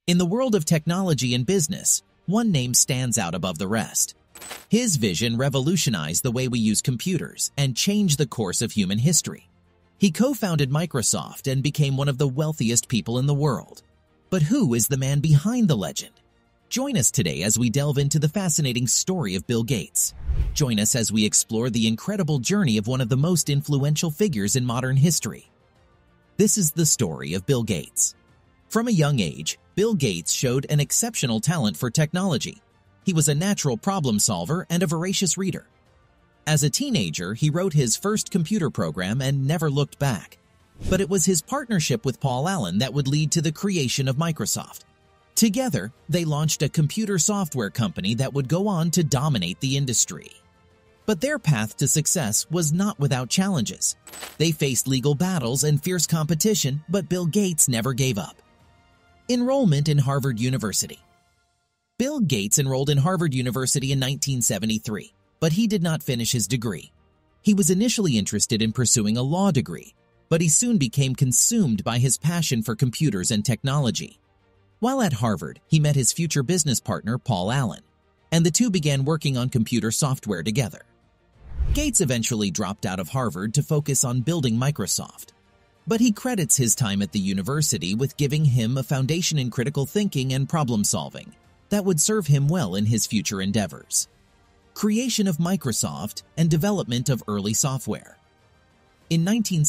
In the world of technology and business, one name stands out above the rest. His vision revolutionized the way we use computers and changed the course of human history. He co-founded Microsoft and became one of the wealthiest people in the world. But who is the man behind the legend? Join us today as we delve into the fascinating story of Bill Gates. Join us as we explore the incredible journey of one of the most influential figures in modern history. This is the story of Bill Gates. From a young age, Bill Gates showed an exceptional talent for technology. He was a natural problem solver and a voracious reader. As a teenager, he wrote his first computer program and never looked back. But it was his partnership with Paul Allen that would lead to the creation of Microsoft. Together, they launched a computer software company that would go on to dominate the industry. But their path to success was not without challenges. They faced legal battles and fierce competition, but Bill Gates never gave up. Enrollment in Harvard University. Bill Gates enrolled in Harvard University in 1973, but he did not finish his degree. He was initially interested in pursuing a law degree, but he soon became consumed by his passion for computers and technology. While at Harvard, he met his future business partner, Paul Allen, and the two began working on computer software together. Gates eventually dropped out of Harvard to focus on building Microsoft, but he credits his time at the university with giving him a foundation in critical thinking and problem solving that would serve him well in his future endeavors. Creation of Microsoft and development of early software. In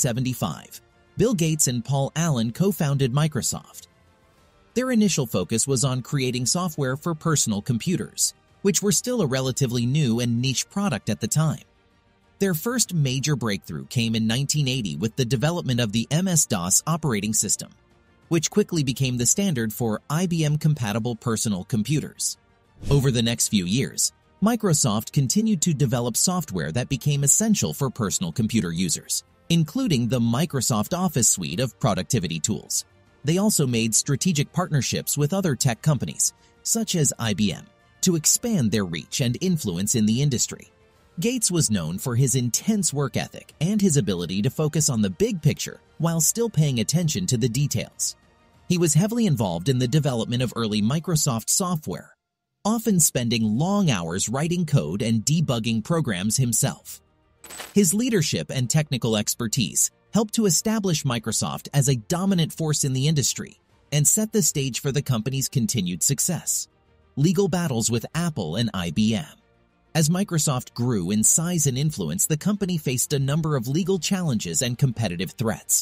1975, Bill Gates and Paul Allen co-founded Microsoft. Their initial focus was on creating software for personal computers, which were still a relatively new and niche product at the time. Their first major breakthrough came in 1980 with the development of the MS-DOS operating system, which quickly became the standard for IBM-compatible personal computers. Over the next few years, Microsoft continued to develop software that became essential for personal computer users, including the Microsoft Office suite of productivity tools. They also made strategic partnerships with other tech companies, such as IBM, to expand their reach and influence in the industry. Gates was known for his intense work ethic and his ability to focus on the big picture while still paying attention to the details. He was heavily involved in the development of early Microsoft software, often spending long hours writing code and debugging programs himself. His leadership and technical expertise helped to establish Microsoft as a dominant force in the industry and set the stage for the company's continued success. Legal battles with Apple and IBM. As Microsoft grew in size and influence, the company faced a number of legal challenges and competitive threats.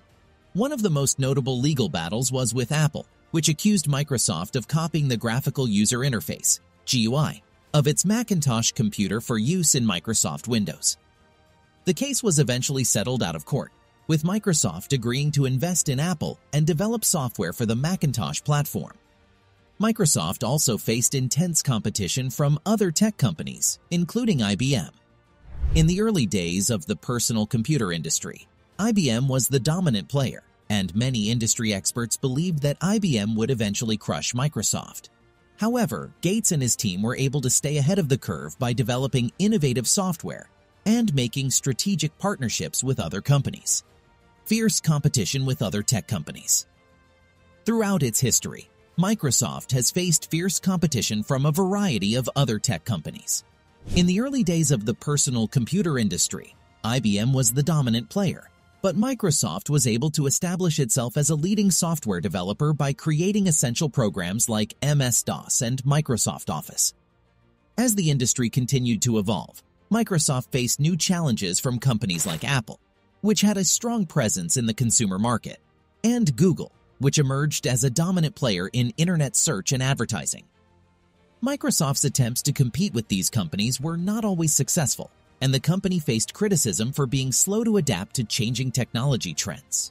One of the most notable legal battles was with Apple, which accused Microsoft of copying the graphical user interface, GUI, of its Macintosh computer for use in Microsoft Windows. The case was eventually settled out of court, with Microsoft agreeing to invest in Apple and develop software for the Macintosh platform. Microsoft also faced intense competition from other tech companies, including IBM. In the early days of the personal computer industry, IBM was the dominant player, and many industry experts believed that IBM would eventually crush Microsoft. However, Gates and his team were able to stay ahead of the curve by developing innovative software and making strategic partnerships with other companies. Fierce competition with other tech companies. Throughout its history, Microsoft has faced fierce competition from a variety of other tech companies. In the early days of the personal computer industry, IBM was the dominant player, but Microsoft was able to establish itself as a leading software developer by creating essential programs like MS-DOS and Microsoft Office. As the industry continued to evolve, Microsoft faced new challenges from companies like Apple, which had a strong presence in the consumer market, and Google, which emerged as a dominant player in internet search and advertising. Microsoft's attempts to compete with these companies were not always successful, and the company faced criticism for being slow to adapt to changing technology trends.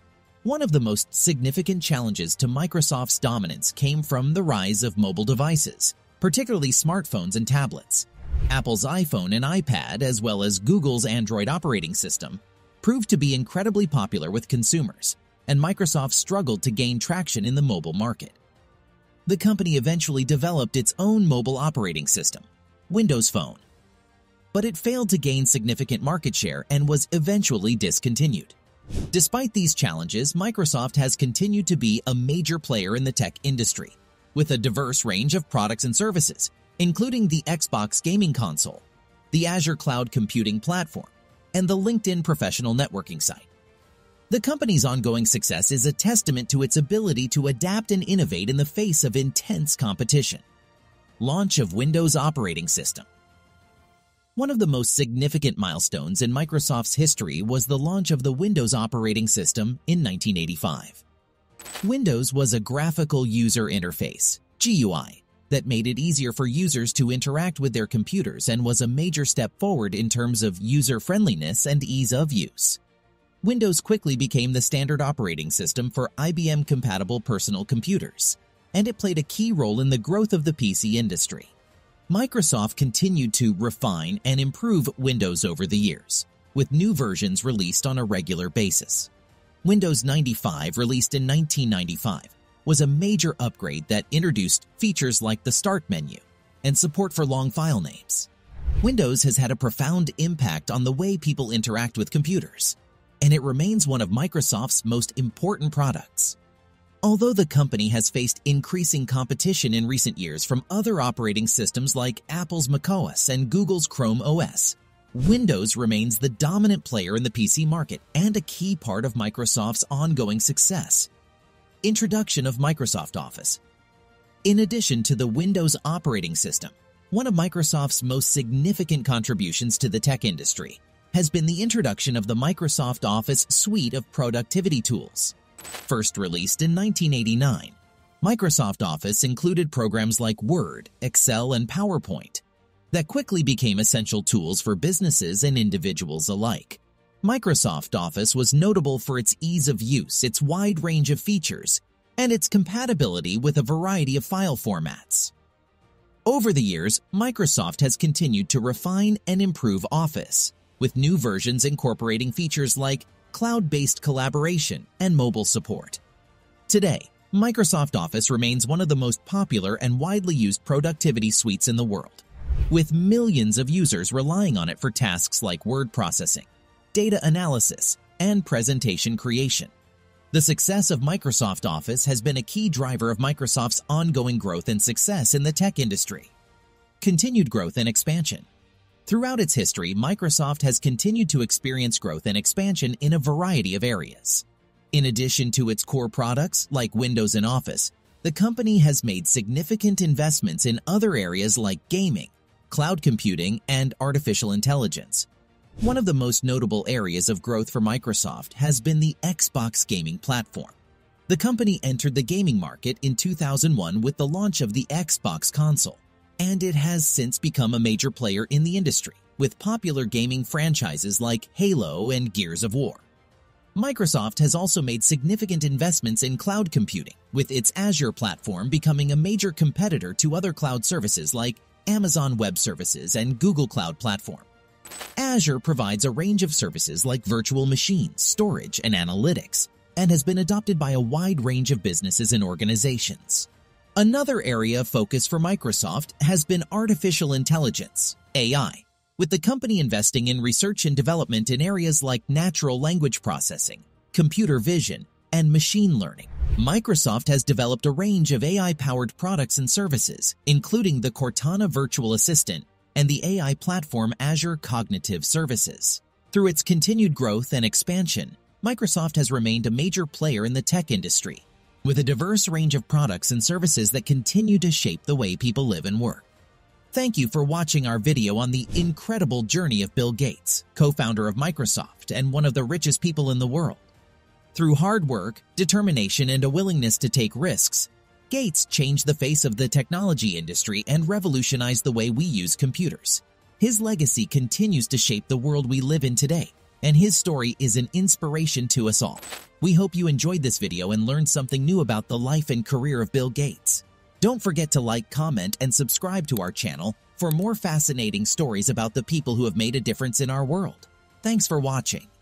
One of the most significant challenges to Microsoft's dominance came from the rise of mobile devices, particularly smartphones and tablets. Apple's iPhone and iPad, as well as Google's Android operating system, proved to be incredibly popular with consumers, and Microsoft struggled to gain traction in the mobile market. The company eventually developed its own mobile operating system, Windows Phone, but it failed to gain significant market share and was eventually discontinued. Despite these challenges, Microsoft has continued to be a major player in the tech industry, with a diverse range of products and services, including the Xbox gaming console, the Azure cloud computing platform, and the LinkedIn professional networking site. The company's ongoing success is a testament to its ability to adapt and innovate in the face of intense competition. Launch of Windows operating system. One of the most significant milestones in Microsoft's history was the launch of the Windows operating system in 1985. Windows was a graphical user interface, GUI, that made it easier for users to interact with their computers and was a major step forward in terms of user-friendliness and ease of use. Windows quickly became the standard operating system for IBM-compatible personal computers, and it played a key role in the growth of the PC industry. Microsoft continued to refine and improve Windows over the years, with new versions released on a regular basis. Windows 95, released in 1995, was a major upgrade that introduced features like the Start menu and support for long file names. Windows has had a profound impact on the way people interact with computers, and it remains one of Microsoft's most important products. Although the company has faced increasing competition in recent years from other operating systems like Apple's macOS and Google's Chrome OS, Windows remains the dominant player in the PC market and a key part of Microsoft's ongoing success. Introduction of Microsoft Office. In addition to the Windows operating system, one of Microsoft's most significant contributions to the tech industry has been the introduction of the Microsoft Office suite of productivity tools. First released in 1989, Microsoft Office included programs like Word, Excel, and PowerPoint that quickly became essential tools for businesses and individuals alike. Microsoft Office was notable for its ease of use, its wide range of features, and its compatibility with a variety of file formats. Over the years, Microsoft has continued to refine and improve Office, with new versions incorporating features like cloud-based collaboration and mobile support. Today, Microsoft Office remains one of the most popular and widely used productivity suites in the world, with millions of users relying on it for tasks like word processing, data analysis, and presentation creation. The success of Microsoft Office has been a key driver of Microsoft's ongoing growth and success in the tech industry. Continued growth and expansion. Throughout its history, Microsoft has continued to experience growth and expansion in a variety of areas. In addition to its core products like Windows and Office, the company has made significant investments in other areas like gaming, cloud computing, and artificial intelligence. One of the most notable areas of growth for Microsoft has been the Xbox gaming platform. The company entered the gaming market in 2001 with the launch of the Xbox console, and it has since become a major player in the industry, with popular gaming franchises like Halo and Gears of War. Microsoft has also made significant investments in cloud computing, with its Azure platform becoming a major competitor to other cloud services like Amazon Web Services and Google Cloud Platform. Azure provides a range of services like virtual machines, storage, and analytics, and has been adopted by a wide range of businesses and organizations. Another area of focus for Microsoft has been artificial intelligence, AI, with the company investing in research and development in areas like natural language processing, computer vision, and machine learning. Microsoft has developed a range of AI-powered products and services, including the Cortana virtual assistant and the AI platform Azure Cognitive Services. Through its continued growth and expansion, Microsoft has remained a major player in the tech industry, with a diverse range of products and services that continue to shape the way people live and work. Thank you for watching our video on the incredible journey of Bill Gates, co-founder of Microsoft and one of the richest people in the world. Through hard work, determination, and a willingness to take risks, Gates changed the face of the technology industry and revolutionized the way we use computers. His legacy continues to shape the world we live in today, and his story is an inspiration to us all. We hope you enjoyed this video and learned something new about the life and career of Bill Gates. Don't forget to like, comment, and subscribe to our channel for more fascinating stories about the people who have made a difference in our world. Thanks for watching.